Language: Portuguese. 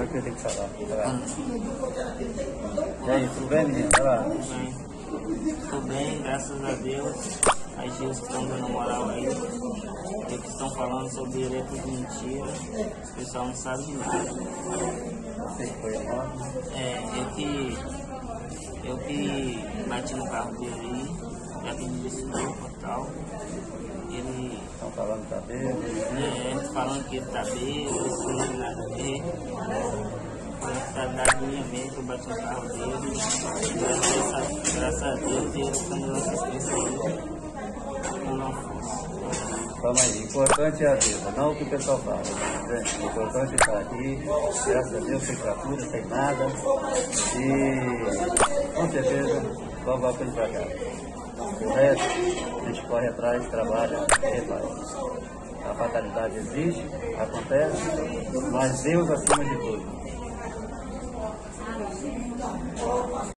o que eu tenho que falar? E aí, tudo bem, menino? Vai lá. Tudo bem. Tô bem, graças a Deus. As dias que estão dando moral aí, e que estão falando sobre direito de mentira, o pessoal não sabe de nada. Você que foi embora? Eu que bati no carro dele aí, já que me desculpa e tal. Ele Estão falando que tá bêbado. falando que ele tá bêbado, isso não tem nada a ver. Da minha mente, eu bati no carro dele. Graças a Deus, ele está me dando assistência aí. Eu não fiz. Calma aí, o importante é a vida, não o que o pessoal fala. Gente, o importante é estar aqui, graças a Deus, sem fratura, sem nada. E com certeza vamos voltar para casa. O resto, a gente corre atrás, trabalha e faz. A fatalidade existe, acontece, mas Deus acima de tudo.